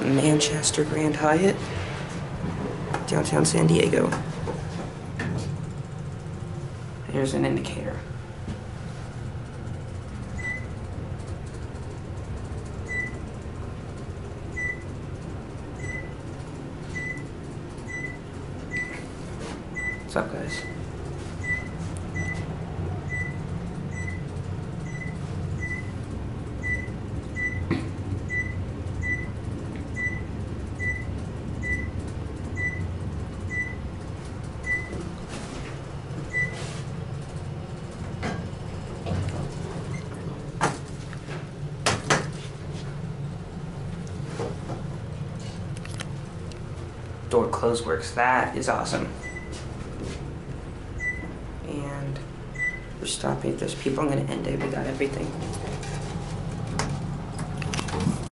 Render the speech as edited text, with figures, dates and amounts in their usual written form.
the Manchester Grand Hyatt, downtown San Diego. There's an indicator. What's up, guys? Door close works. That is awesome. And we're stopping. If there's people, I'm gonna end it. We got everything.